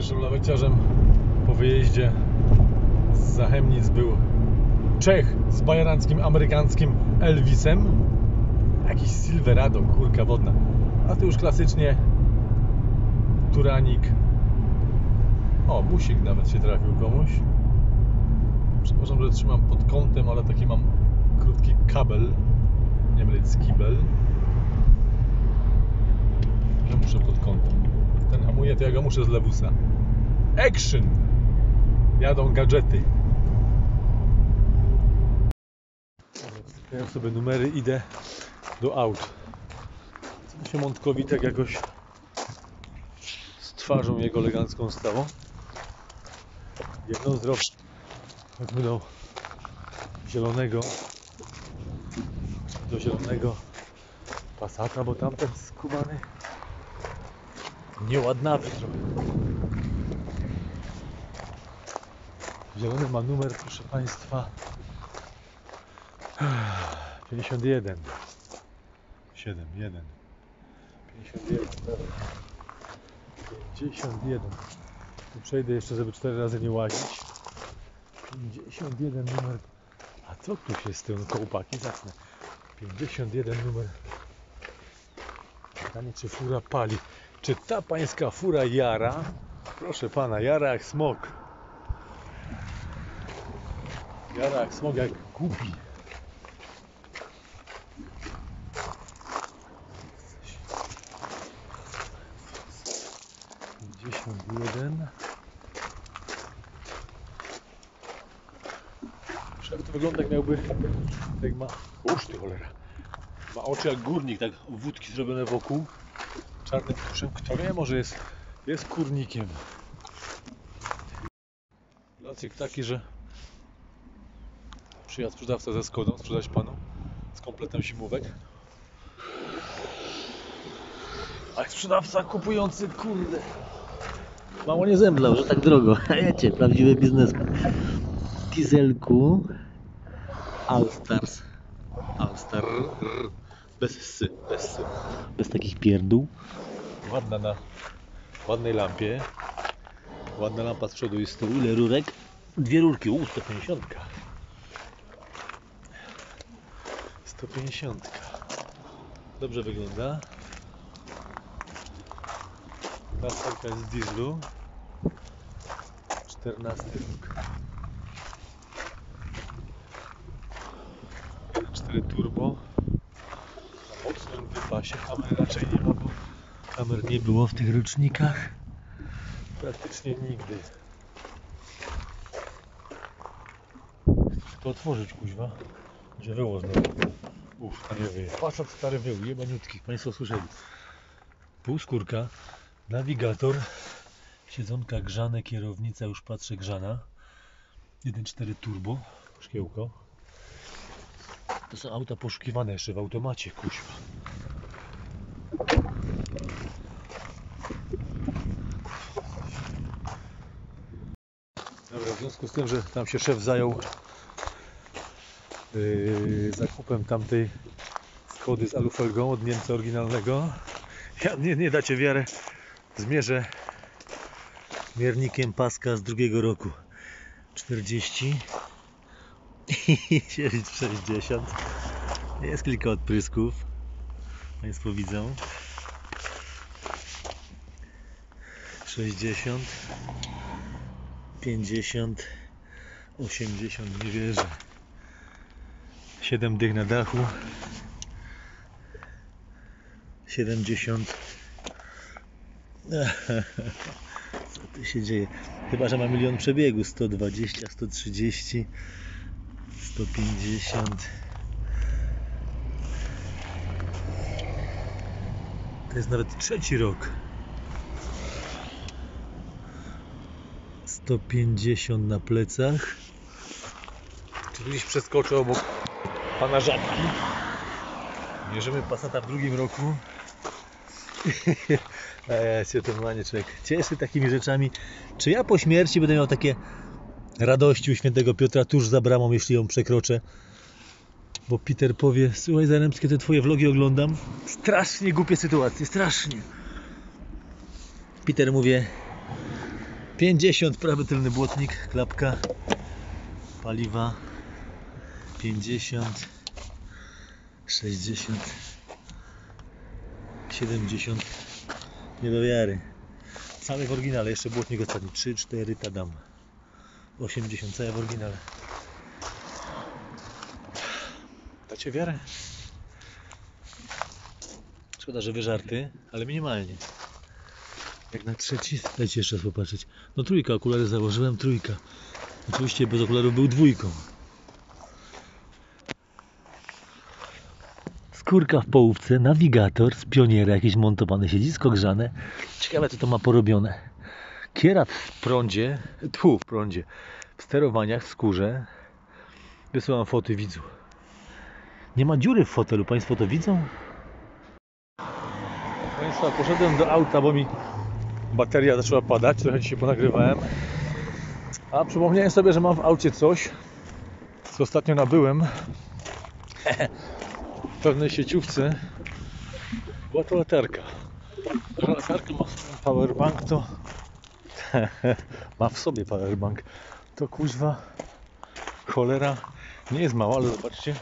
Pierwszym laweciarzem po wyjeździe z Zachemnic był Czech z bajeranckim amerykańskim Elvisem. Jakiś Silverado, kurka wodna. A tu już klasycznie Turanik. O, busik nawet się trafił komuś. Przepraszam, że trzymam pod kątem, ale taki mam krótki kabel. Nie mylić z kibel. Że muszę pod kątem. Ten hamuje, to ja go muszę z lewusa. Action! Jadą gadżety. Ja sobie numery, idę do aut. Co się Mątkowi tak jakoś z twarzą jego elegancką stało. Jedno zdrowie. Chodźmy do zielonego Passata, bo tamten skubany nieładnawy trochę. Zielony ma numer, proszę Państwa, 51 tu przejdę jeszcze, żeby 4 razy nie łazić. 51 numer. A co tu się z tym kołpaki zacznę? 51 numer. Pytanie, czy fura pali? Czy ta pańska fura jara? Proszę pana, jara jak smok. Jara jak smok, jak kupi. Szef to wygląda, jak miałby, jak ma, uż ty cholera, ma oczy jak górnik, tak wódki zrobione wokół, czarnym tuszem. Kto wie, może jest kurnikiem. Lacyk taki, że przyjazd sprzedawca ze Skodą sprzedać panu z kompletem zimówek. A jak sprzedawca kupujący, kurde, mało nie zemdlał, że tak drogo. Wiecie, prawdziwy biznesmen. Dieselku Allstar bez takich pierdół. ładna na ładnej lampie. Ładna lampa z przodu i z tyłu. Ile rurek? 2 rurki, 150. 150. Dobrze wygląda. Latarka jest z dieslu. 14 rok. 4 turbo. Na mocnym wypasie. Kamery raczej nie ma, bo kamer nie było w tych rocznikach. Praktycznie nigdy. Chcę to otworzyć, kuźwa. Gdzie wyło znowu. Nie wyje. Passat stary wył, jebaniutki. Państwo słyszeli. Półskórka, nawigator, siedzonka grzane, kierownica już patrzę grzana. 1.4 turbo, szkiełko. To są auta poszukiwane jeszcze w automacie, kuźwa. Dobra, w związku z tym, że tam się szef zajął zakupem tamtej Skody z alufelgą od Niemca oryginalnego, ja nie dacie wiarę, zmierzę miernikiem paska z drugiego roku. 40 i 60. Jest kilka odprysków, Państwo widzą. 60, 50, 80, nie wierzę. 7 dych na dachu. 70. Co tu się dzieje? Chyba że ma 1 000 000 przebiegu. 120, 130, 150. To jest nawet 3. rok. 150 na plecach. Czy gdzieś przeskoczę obok pana Żabki. Bierzemy Passata w 2. roku. Ja się to normalnie człowiek cieszy takimi rzeczami. Czy ja po śmierci będę miał takie radości u świętego Piotra tuż za bramą, jeśli ją przekroczę? Bo Peter powie: słuchaj Zaremskie, te twoje vlogi oglądam. Strasznie głupie sytuacje, strasznie. Peter mówię: 50, prawy tylny błotnik, klapka, paliwa 50, 60, 70, nie do wiary. Cały w oryginale, jeszcze błotnik ostatni, 3, 4, tadam. 80, całe w oryginale. Dacie wiarę? Szkoda, że wyżarty, ale minimalnie. Jak na trzeci, dajcie jeszcze raz popatrzeć. No trójka, okulary założyłem, trójka. Oczywiście bez okularów był dwójką. Skórka w połówce, nawigator z Pioniera, jakieś montowane siedzisko grzane. Ciekawe co to ma porobione. Kierat w prądzie, w sterowaniach, w skórze. Wysyłam foty widzu. Nie ma dziury w fotelu, Państwo to widzą? Państwa, poszedłem do auta, bo mi bateria zaczęła padać, trochę dzisiaj ponagrywałem. A przypomniałem sobie, że mam w aucie coś, co ostatnio nabyłem. W pewnej sieciówce była to latarka. Że latarka ma w sobie powerbank, to ma w sobie powerbank. To kuźwa cholera nie jest mała, ale zobaczcie.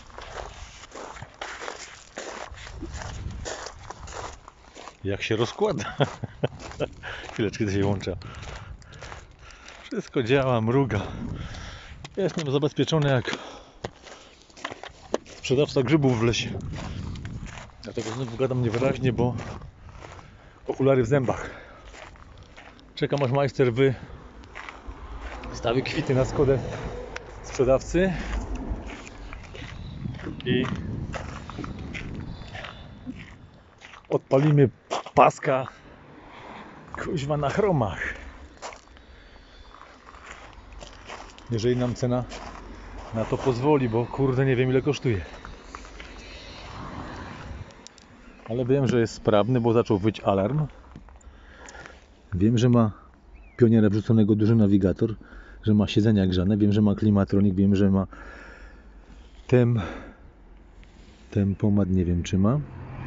Jak się rozkłada. Chwileczkę to się łącza. Wszystko działa, mruga. Jestem zabezpieczony jak sprzedawca grzybów w lesie. Dlatego znowu gadam niewyraźnie, bo okulary w zębach. Czekam aż majster wystawi kwity na Skodę sprzedawcy i odpalimy paska kuźwa na chromach. Jeżeli nam cena na to pozwoli, bo kurde nie wiem ile kosztuje. Ale wiem, że jest sprawny, bo zaczął wyć alarm. Wiem, że ma Pioniera wrzuconego duży nawigator, że ma siedzenia grzane, wiem, że ma klimatronik, wiem, że ma tempomat, nie wiem czy ma.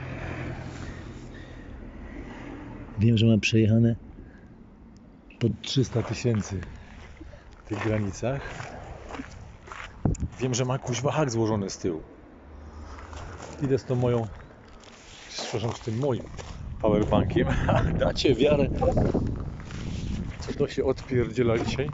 Wiem, że ma przejechane pod 300 000 w tych granicach. Wiem, że ma kuźwa hak złożony z tyłu. Idę z tą moją, przepraszam, z tym moim powerbankiem. Dacie wiarę, co to się odpierdziela dzisiaj.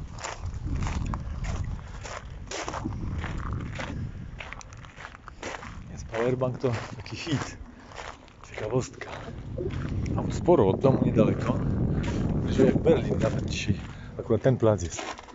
Jest powerbank to taki hit. Ciekawostka. Tam sporo od domu niedaleko. Będzie jak Berlin nawet dzisiaj. Akurat ten plac jest.